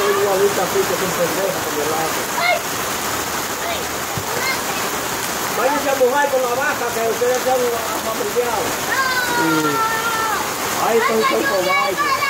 soy igualita así que es un pendejo con el lado. Váyanse a mojar con la vaca que ustedes son familiares. Ahí estoy cobarde.